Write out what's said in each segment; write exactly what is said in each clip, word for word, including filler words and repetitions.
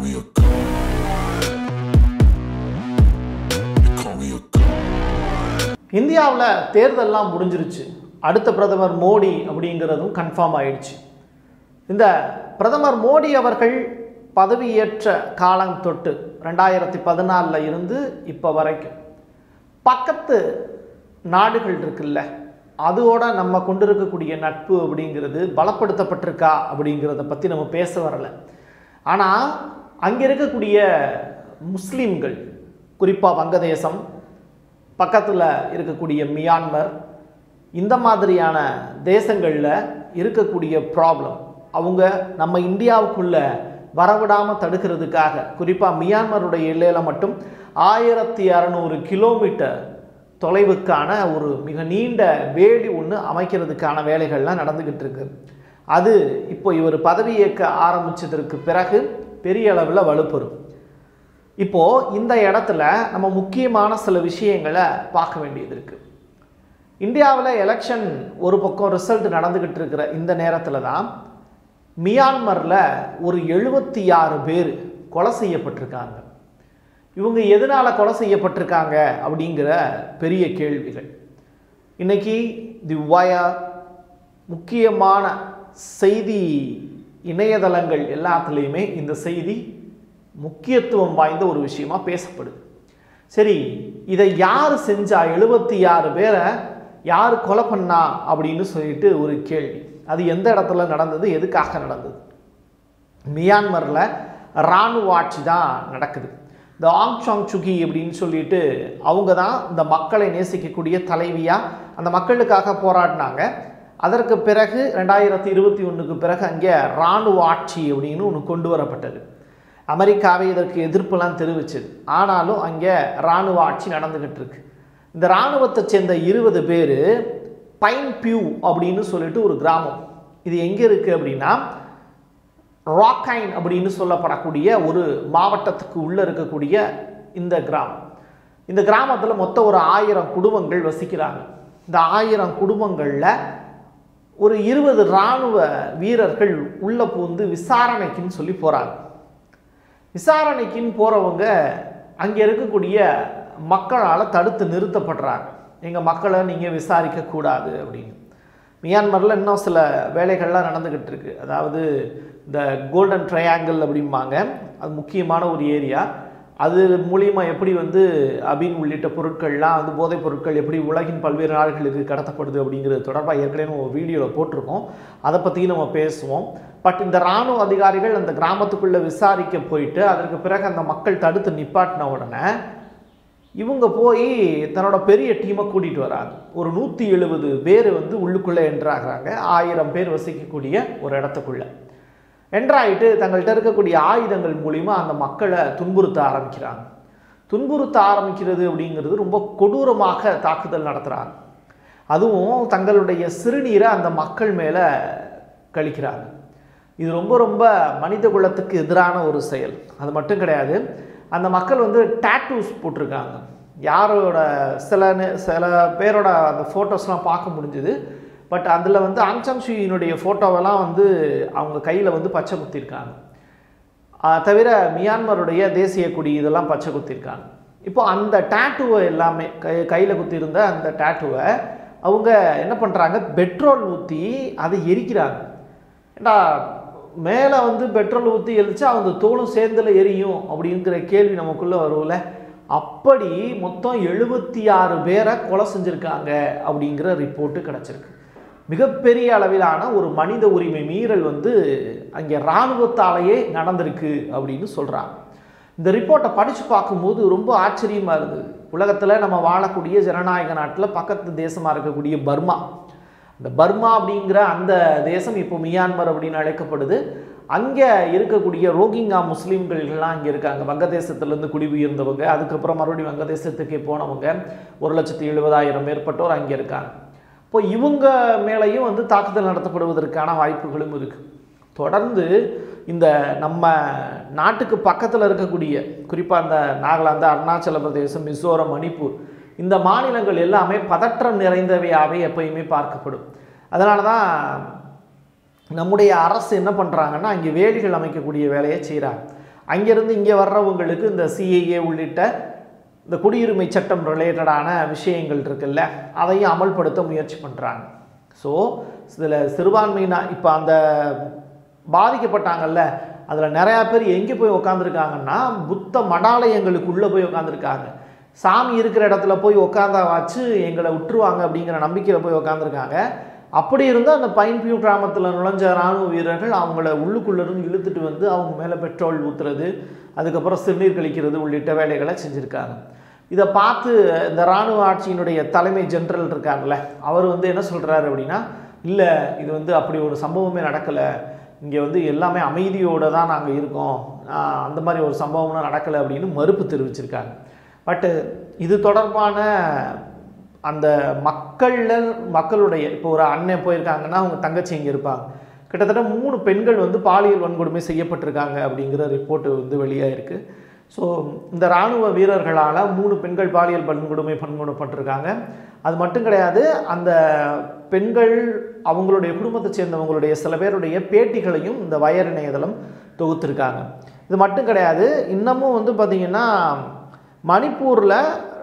me a god. You call me a god. இந்தியாவில் தேர்தல்லாம் முடிஞ்சிருச்சு. அடுத்த பிரதமர் மோடி அப்படிங்கிறதும் கன்ஃபார்ம் ஆயிடுச்சு. இந்த பிரதமர் மோடி அவர்கள் பதவியேற்ற காலம் தொட்டு ரெண்டாயிரத்தி பதினாலில் இருந்து இப்போ வரைக்கும் பக்கத்து நாடுகள் இருக்குல்ல, அதோட நம்ம கொண்டிருக்கக்கூடிய நட்பு அப்படிங்கிறது பலப்படுத்தப்பட்டிருக்கா அப்படிங்கிறத பற்றி நம்ம பேச வரலை. ஆனால் அங்கே இருக்கக்கூடிய முஸ்லீம்கள், குறிப்பாக வங்கதேசம், பக்கத்தில் இருக்கக்கூடிய மியான்மர், இந்த மாதிரியான தேசங்களில் இருக்கக்கூடிய ப்ராப்ளம் அவங்க நம்ம இந்தியாவுக்குள்ளே வரவிடாமல் தடுக்கிறதுக்காக, குறிப்பாக மியான்மருடைய எல்லையில் மட்டும் ஆயிரத்தி அறநூறு கிலோமீட்டர் தொலைவுக்கான ஒரு மிக நீண்ட வேலி ஒன்று அமைக்கிறதுக்கான வேலைகள்லாம் நடந்துக்கிட்டு இருக்கு. அது இப்போ இவர் பதவியேற்க ஆரம்பித்ததற்கு பிறகு பெரிய அளவில் வலுப்பெறும். இப்போது இந்த இடத்துல நம்ம முக்கியமான சில விஷயங்களை பார்க்க வேண்டியது இருக்குது. இந்தியாவில் எலெக்ஷன் ஒரு பக்கம் ரிசல்ட் நடந்துக்கிட்டு இருக்கிற இந்த நேரத்தில் தான் மியான்மரில் ஒரு எழுபத்தி ஆறு பேர் கொலை செய்யப்பட்டிருக்காங்க. இவங்க எதனால் கொலை செய்யப்பட்டிருக்காங்க அப்படிங்கிற பெரிய கேள்விகள் இன்றைக்கி தி வயர், முக்கியமான செய்தி இணையதளங்கள் எல்லாத்துலேயுமே இந்த செய்தி முக்கியத்துவம் வாய்ந்த ஒரு விஷயமா பேசப்படுது. சரி, இதை யார் செஞ்சா, எழுபத்தி ஆறு பேரை யார் கொலை பண்ணா அப்படின்னு சொல்லிட்டு ஒரு கேள்வி. அது எந்த இடத்துல நடந்தது, எதுக்காக நடந்தது? மியான்மரில் இராணுவ ஆட்சி தான் நடக்குது. இந்த ஆங் சாங் சுகி அப்படின்னு சொல்லிட்டு அவங்க தான் இந்த மக்களை நேசிக்கக்கூடிய தலைவியாக அந்த மக்களுக்காக போராடினாங்க. அதற்கு பிறகு ரெண்டாயிரத்தி இருபத்தி ஒன்றுக்கு பிறகு அங்கே இராணுவ ஆட்சி அப்படின்னு ஒன்று கொண்டு வரப்பட்டது. அமெரிக்காவை இதற்கு எதிர்ப்புலாம் தெரிவிச்சது. ஆனாலும் அங்கே இராணுவ ஆட்சி நடந்துக்கிட்டு இருக்கு. இந்த இராணுவத்தை சேர்ந்த இருபது பேர் பைன் பியூ அப்படின்னு சொல்லிட்டு ஒரு கிராமம், இது எங்கே இருக்குது அப்படின்னா ராக்கைன் அப்படின்னு சொல்லப்படக்கூடிய ஒரு மாவட்டத்துக்கு உள்ளே இருக்கக்கூடிய இந்த கிராமம். இந்த கிராமத்தில் மொத்தம் ஒரு ஆயிரம் குடும்பங்கள் வசிக்கிறாங்க. இந்த ஆயிரம் குடும்பங்களில் ஒரு இருபது இராணுவ வீரர்கள் உள்ளே பூந்து விசாரணைக்குன்னு சொல்லி போகிறாங்க. விசாரணைக்குன்னு போகிறவங்க அங்கே இருக்கக்கூடிய மக்களால் தடுத்து நிறுத்தப்படுறாங்க. எங்கள் மக்களை நீங்கள் விசாரிக்கக்கூடாது அப்படின்னு. மியான்மரில் இன்னும் சில வேலைகள்லாம் நடந்துக்கிட்டு இருக்கு. அதாவது இந்த கோல்டன் ட்ரையாங்கிள் அப்படிம்பாங்க, அது முக்கியமான ஒரு ஏரியா. அது மூலிமா எப்படி வந்து அபின் உள்ளிட்ட பொருட்கள்லாம் வந்து போதைப் பொருட்கள் எப்படி உலகின் பல்வேறு நாடுகளுக்கு கடத்தப்படுது அப்படிங்கிறது தொடர்பாக ஏற்கனவே நம்ம வீடியோவில் போட்டிருக்கோம். அதை பற்றியும் நம்ம பேசுவோம். பட் இந்த இராணுவ அதிகாரிகள் அந்த கிராமத்துக்குள்ளே விசாரிக்க போயிட்டு அதற்கு பிறகு அந்த மக்கள் தடுத்து நிப்பாட்டின உடனே இவங்க போய் தன்னோட பெரிய டீமை கூட்டிகிட்டு வராங்க. ஒரு நூற்றி எழுபது பேர் வந்து உள்ளுக்குள்ளே என்ட்ராகிறாங்க. ஆயிரம் பேர் வசிக்கக்கூடிய ஒரு இடத்துக்குள்ளே என்ட்ராயிட்டு தங்கள்கிட்ட இருக்கக்கூடிய ஆயுதங்கள் மூலிமா அந்த மக்களை துன்புறுத்த ஆரம்பிக்கிறாங்க. துன்புறுத்த ஆரம்பிக்கிறது அப்படிங்கிறது ரொம்ப கொடூரமாக தாக்குதல் நடத்துகிறாங்க. அதுவும் தங்களுடைய சிறுநீரை அந்த மக்கள் மேலே கழிக்கிறாங்க. இது ரொம்ப ரொம்ப மனித குலத்துக்கு எதிரான ஒரு செயல். அது மட்டும் கிடையாது, அந்த மக்கள் வந்து டாட்டூஸ் போட்டிருக்காங்க. யாரோட சில சில பேரோட அந்த ஃபோட்டோஸ்லாம் பார்க்க முடிஞ்சுது. பட் அதில் வந்து ஆங் சாங் சூகியினுடைய ஃபோட்டோவெல்லாம் வந்து அவங்க கையில் வந்து பச்சை குத்திருக்காங்க. தவிர மியான்மருடைய தேசிய கொடி இதெல்லாம் பச்சை குத்திருக்காங்க. இப்போ அந்த டாட்டூவை எல்லாமே கை கையில் குத்திருந்த அந்த டாட்டூவை அவங்க என்ன பண்ணுறாங்க, பெட்ரோல் ஊற்றி அதை எரிக்கிறாங்க. ஏண்டா மேலே வந்து பெட்ரோல் ஊற்றி எரிச்சா அந்த தோலும் சேர்ந்துல எரியும் அப்படிங்கிற கேள்வி நமக்குள்ளே வரும்ல. அப்படி மொத்தம் எழுபத்தி ஆறு பேரை கொலை செஞ்சுருக்காங்க அப்படிங்கிற ரிப்போர்ட்டு கிடச்சிருக்கு. மிகப்பெரிய அளவிலான ஒரு மனித உரிமை மீறல் வந்து அங்கே இராணுவத்தாலேயே நடந்திருக்கு அப்படின்னு சொல்கிறாங்க. இந்த ரிப்போர்ட்டை படித்து பார்க்கும்போது ரொம்ப ஆச்சரியமாக இருந்தது. உலகத்தில் நம்ம வாழக்கூடிய ஜனநாயக நாட்டில் பக்கத்து தேசமாக இருக்கக்கூடிய பர்மா, இந்த பர்மா அப்படிங்கிற அந்த தேசம் இப்போ மியான்மர் அப்படின்னு அழைக்கப்படுது. அங்கே இருக்கக்கூடிய ரோஹிங்கா முஸ்லீம்கள்லாம் அங்கே இருக்காங்க. வங்கதேசத்துலேருந்து குடிபெயர்ந்தவங்க, அதுக்கப்புறம் மறுபடியும் வங்கதேசத்துக்கே போனவங்க ஒரு லட்சத்தி எழுபதாயிரம் மேற்பட்டோர் அங்கே இருக்காங்க. இப்போ இவங்க மேலேயும் வந்து தாக்குதல் நடத்தப்படுவதற்கான வாய்ப்புகளும் இருக்குது. தொடர்ந்து இந்த நம்ம நாட்டுக்கு பக்கத்தில் இருக்கக்கூடிய குறிப்பாக இந்த நாகாலாந்து, அருணாச்சல பிரதேசம், மிசோரம், மணிப்பூர் இந்த மாநிலங்கள் எல்லாமே பதற்றம் நிறைந்தவையாகவே எப்பயுமே பார்க்கப்படும். அதனால தான் நம்முடைய அரசு என்ன பண்ணுறாங்கன்னா அங்கே வேலிகள் அமைக்கக்கூடிய வேலையை செய்கிறாங்க. அங்கேருந்து இங்கே வர்றவங்களுக்கு இந்த சிஏஏ உள்ளிட்ட இந்த குடியுரிமை சட்டம் ரிலேட்டடான விஷயங்கள் இருக்குல்ல, அதையும் அமல்படுத்த முயற்சி பண்ணுறாங்க. ஸோ இதில் சிறுபான்மையினா இப்போ அந்த பாதிக்கப்பட்டாங்கல்ல, அதில் நிறையா பேர் எங்கே போய் உக்காந்துருக்காங்கன்னா புத்த மடாலயங்களுக்குள்ளே போய் உக்காந்துருக்காங்க. சாமி இருக்கிற இடத்துல போய் உக்காந்தா வச்சு எங்களை விட்டுருவாங்க அப்படிங்கிற நம்பிக்கையில் போய் உக்காந்துருக்காங்க. அப்படி இருந்தால் அந்த பைன் வியூ கிராமத்தில் நுழைஞ்ச இராணுவ வீரர்கள் அவங்கள உள்ளுக்குள்ளேருந்து இழுத்துட்டு வந்து அவங்க மேலே பெட்ரோல் ஊற்றுறது, அதுக்கப்புறம் சிறுநீர் கழிக்கிறது உள்ளிட்ட வேலைகளை செஞ்சுருக்காங்க. இதை பார்த்து இந்த இராணுவ ஆட்சியினுடைய தலைமை ஜெனரல் இருக்காங்கல்ல, அவர் வந்து என்ன சொல்கிறாரு அப்படின்னா, இல்லை இது வந்து அப்படி ஒரு சம்பவமே நடக்கலை, இங்கே வந்து எல்லாமே அமைதியோடு தான் நாங்கள் இருக்கோம், அந்த மாதிரி ஒரு சம்பவம்லாம் நடக்கலை அப்படின்னு மறுப்பு தெரிவிச்சிருக்காங்க. பட்டு இது தொடர்பான அந்த மக்களில் மக்களுடைய இப்போ ஒரு அண்ணன் போயிருக்காங்கன்னா அவங்க தங்கச்சி இங்கே இருப்பாங்க. கிட்டத்தட்ட மூணு பெண்கள் வந்து பாலியல் வன்கொடுமை செய்யப்பட்டிருக்காங்க அப்படிங்கிற ரிப்போர்ட்டு வந்து வெளியாக இருக்குது. ஸோ இந்த இராணுவ வீரர்களால் மூணு பெண்கள் பாலியல் வன்கொடுமை பன்கொடுப்பட்டிருக்காங்க. அது மட்டும் கிடையாது, அந்த பெண்கள் அவங்களுடைய குடும்பத்தை சேர்ந்தவங்களுடைய சில பேருடைய பேட்டிகளையும் இந்த வயர் இணையதளம் தொகுத்திருக்காங்க. இது மட்டும் கிடையாது, இன்னமும் வந்து பார்த்திங்கன்னா மணிப்பூரில்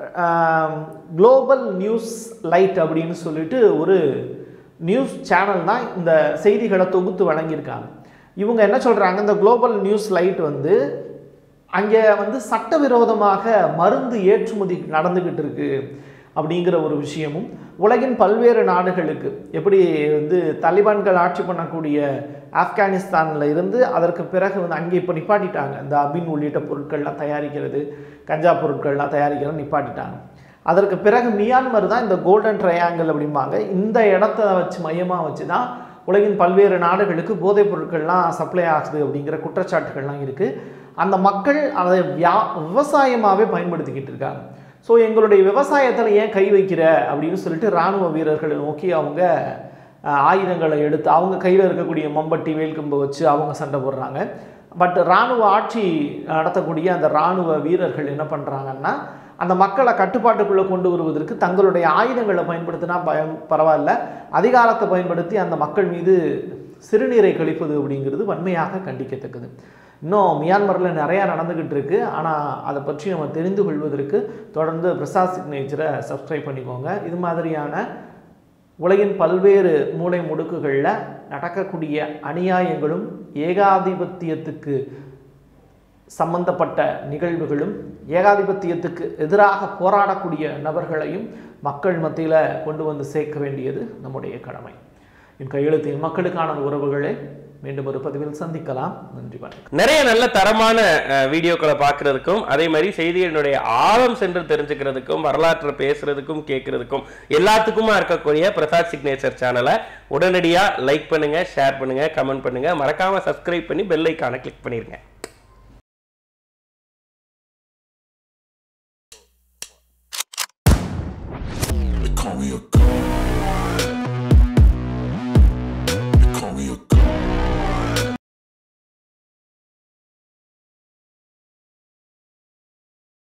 குளோபல் நியூஸ் லைட் அப்படின்னு சொல்லிட்டு ஒரு நியூஸ் சேனல் தான் இந்த செய்திகளை தொகுத்து வழங்கியிருக்காங்க. இவங்க என்ன சொல்கிறாங்க, இந்த குளோபல் நியூஸ் லைட் வந்து அங்கே வந்து சட்டவிரோதமாக மருந்து ஏற்றுமதி நடந்துக்கிட்டு இருக்கு அப்படிங்கிற ஒரு விஷயமும், உலகின் பல்வேறு நாடுகளுக்கு எப்படி வந்து தலிபான்கள் ஆட்சி பண்ணக்கூடிய ஆப்கானிஸ்தானில் இருந்து அதற்கு பிறகு வந்து அங்கே இப்போ நிப்பாட்டிட்டாங்க, இந்த அபின் உள்ளிட்ட பொருட்கள்லாம் தயாரிக்கிறது, கஞ்சா பொருட்கள்லாம் தயாரிக்கிறது நிப்பாட்டிட்டாங்க. அதற்கு பிறகு மியான்மர் தான் இந்த கோல்டன் ட்ரையாங்கிள் அப்படிம்பாங்க, இந்த இடத்த வச்சு மையமாக வச்சு தான் உலகின் பல்வேறு நாடுகளுக்கு போதைப் பொருட்கள்லாம் சப்ளை ஆகுது அப்படிங்கிற குற்றச்சாட்டுகள்லாம் இருக்குது. அந்த மக்கள் அதை வியா விவசாயமாகவே பயன்படுத்திக்கிட்டு இருக்காங்க. ஸோ எங்களுடைய விவசாயத்தில் ஏன் கை வைக்கிற அப்படின்னு சொல்லிட்டு இராணுவ வீரர்களை நோக்கி அவங்க ஆயுதங்களை எடுத்து அவங்க கையில் இருக்கக்கூடிய மம்பட்டி வேல்கம்பை வச்சு அவங்க சண்டை போடுறாங்க. பட் இராணுவ ஆட்சி நடத்தக்கூடிய அந்த இராணுவ வீரர்கள் என்ன பண்ணுறாங்கன்னா, அந்த மக்களை கட்டுப்பாட்டுக்குள்ளே கொண்டு வருவதற்கு தங்களுடைய ஆயுதங்களை பயன்படுத்தினா பயம் பரவாயில்ல, அதிகாரத்தை பயன்படுத்தி அந்த மக்கள் மீது சிறுநீரை கழிப்பது அப்படிங்கிறது வன்மையாக கண்டிக்கத்தக்கது. இன்னும் மியான்மரில் நிறையா நடந்துக்கிட்டு இருக்குது. ஆனால் அதை பற்றி நம்ம தெரிந்து கொள்வதற்கு தொடர்ந்து பிரசாத் சிக்னேச்சரை சப்ஸ்கிரைப் பண்ணிக்கோங்க. இது மாதிரியான உலகின் பல்வேறு மூலை முடுக்குகளில் நடக்கக்கூடிய அநியாயங்களும் ஏகாதிபத்தியத்துக்கு சம்பந்தப்பட்ட நிகழ்வுகளும் ஏகாதிபத்தியத்துக்கு எதிராக போராடக்கூடிய நபர்களையும் மக்கள் மத்தியில் கொண்டு வந்து சேர்க்க வேண்டியது நம்முடைய கடமை. என் கையெழுத்தின் மக்களுக்கான உறவுகளை மீண்டும் ஒரு பதிவில் சந்திக்கலாம். நன்றி. நிறைய நல்ல தரமான வீடியோக்களை பார்க்கறதுக்கும், அதே மாதிரி செய்திகளினுடைய ஆழம் சென்று தெரிஞ்சுக்கிறதுக்கும், வரலாற்றை பேசுறதுக்கும் கேட்கறதுக்கும் எல்லாத்துக்குமா இருக்கக்கூடிய பிரசாத் சிக்னேச்சர் சேனலை உடனடியாக லைக் பண்ணுங்க, ஷேர் பண்ணுங்க, கமெண்ட் பண்ணுங்க, மறக்காம சப்ஸ்கிரைப் பண்ணி பெல் ஐக்கானை கிளிக் பண்ணிருங்க.